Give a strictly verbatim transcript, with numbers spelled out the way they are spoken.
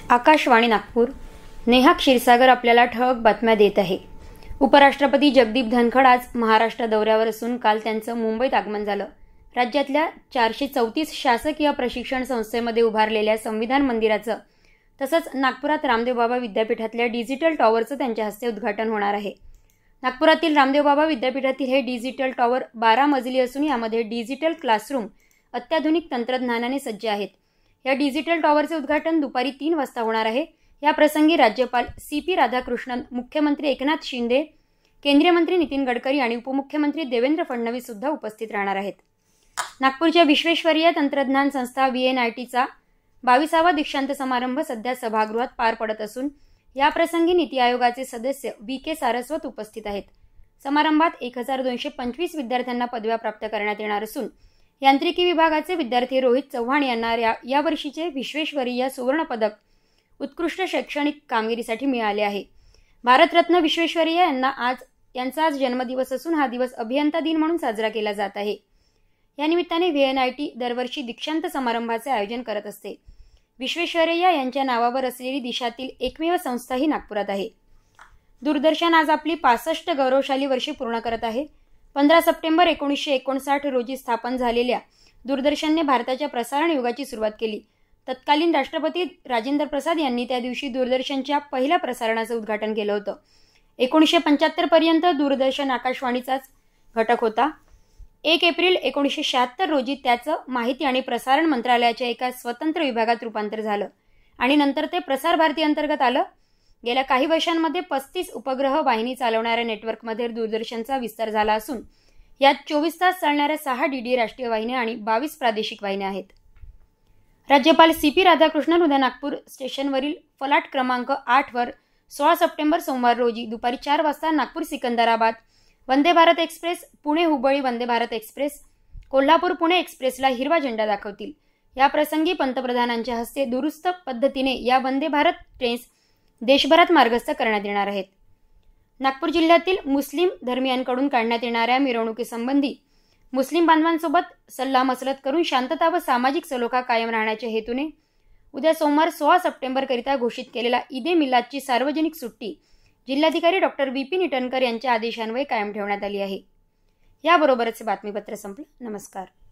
आकाशवाणी नागपूर. नेहा क्षीरसागर आपल्याला ठळक बातम्या देत आहे. उपराष्ट्रपती जगदीप धनखड आज महाराष्ट्र दौऱ्यावर असून काल त्यांचं मुंबईत आगमन झालं. राज्यातल्या चारशे चौतीस शासकीय प्रशिक्षण संस्थेमध्ये उभारलेल्या संविधान मंदिराचं तसंच नागपुरात रामदेव बाबा विद्यापीठातल्या डिजिटल टॉवरचं त्यांच्या हस्ते उद्घाटन होणार आहे. नागपुरातील रामदेव बाबा विद्यापीठातील हे डिजिटल टॉवर बारा मजली असून यामध्ये डिजिटल क्लासरूम अत्याधुनिक तंत्रज्ञानाने सज्ज आहेत. या डिजिटल टॉवरचे उद्घाटन दुपारी तीन वाजता होणार आहे. या प्रसंगी राज्यपाल सी पी राधाकृष्णन, मुख्यमंत्री एकनाथ शिंदे, केंद्रीय मंत्री नितीन गडकरी आणि उपमुख्यमंत्री देवेंद्र फडणवीस सुद्धा उपस्थित राहणार आहेत. नागपूरच्या विश्वेश्वरय्या तंत्रज्ञान संस्था व्ही एन आय टीचा बावीसावा दीक्षांत समारंभ सध्या सभागृहात पार पडत असून या प्रसंगी नीती आयोगाचे सदस्य व्ही के सारस्वत उपस्थित आहेत. समारंभात एक हजार दोनशे पंचवीस विद्यार्थ्यांना पदव्या प्राप्त करण्यात येणार असून यांत्रिकी विभागाचे विद्यार्थी रोहित चव्हाण यांना या वर्षीचे विश्वेश्वरय्या सुवर्ण पदक उत्कृष्ट शैक्षणिक कामगिरीसाठी मिळाले आहे. भारतरत्न विश्वेश्वरय्या यांना आज यांचा आज जन्मदिवस असून हा दिवस अभियंता दिन म्हणून साजरा केला जात आहे. या निमित्ताने व्ही एन आय टी दरवर्षी दीक्षांत समारंभाचे आयोजन करत असते. विश्वेश्वरय्या यांच्या नावावर असलेली देशातील एकमेव संस्था ही नागपुरात आहे. दूरदर्शन आज आपली पासष्ट गौरवशाली वर्षे पूर्ण करत आहे. पंधरा सप्टेंबर एकोणीसशे एकोणसाठ रोजी स्थापन झालेल्या दूरदर्शनने भारताच्या प्रसारण युगाची सुरुवात केली. तत्कालीन राष्ट्रपती राजेंद्र प्रसाद यांनी त्या दिवशी दूरदर्शनच्या पहिल्या प्रसारणाचं उद्घाटन केलं होतं. एकोणीसशे पंच्याहत्तर पर्यंत दूरदर्शन आकाशवाणीचाच घटक होता. एक एप्रिल एकोणीसशे शहात्तर रोजी त्याचं माहिती आणि प्रसारण मंत्रालयाच्या एका स्वतंत्र विभागात रूपांतर झालं आणि नंतर ते प्रसार भारती अंतर्गत आलं. गेल्या काही वर्षांमध्ये पस्तीस उपग्रह वाहिनी चालवणाऱ्या नेटवर्कमध्ये दूरदर्शनचा विस्तार झाला असून यात चोवीस तास चालणाऱ्या सहा डीडी राष्ट्रीय वाहिन्या आणि बावीस प्रादेशिक वाहिन्या आहेत. राज्यपाल सी पी राधाकृष्णन उद्या नागपूर स्टेशनवरील फलाट क्रमांक आठ वर सोळा सप्टेंबर सोमवार रोजी दुपारी चार वाजता नागपूर सिकंदराबाद वंदे भारत एक्सप्रेस, पुणे हुबळी वंदे भारत एक्सप्रेस, कोल्हापूर पुणे एक्सप्रेसला हिरवा झेंडा दाखवतील. या प्रसंगी पंतप्रधानांच्या हस्ते दुरुस्त पद्धतीने या वंदे भारत ट्रेन्स देशभरात मार्गस्थ करण्यात येणार आहेत. नागपूर जिल्ह्यातील मुस्लिम धर्मियांकडून काढण्यात येणाऱ्या मिरवणुकीसंबंधी मुस्लिम बांधवांसोबत सल्ला मसलत करून शांतता व सामाजिक सलोखा कायम राहण्याच्या हेतूने उद्या सोमवार सोळा सप्टेंबरकरिता घोषित केलेला ईद ए मिलादची सार्वजनिक सुट्टी जिल्हाधिकारी डॉक्टर विपिन इटनकर यांच्या आदेशान्वये कायम ठेवण्यात आली आहे. याबरोबरच बातमीपत्र संपलं. नमस्कार.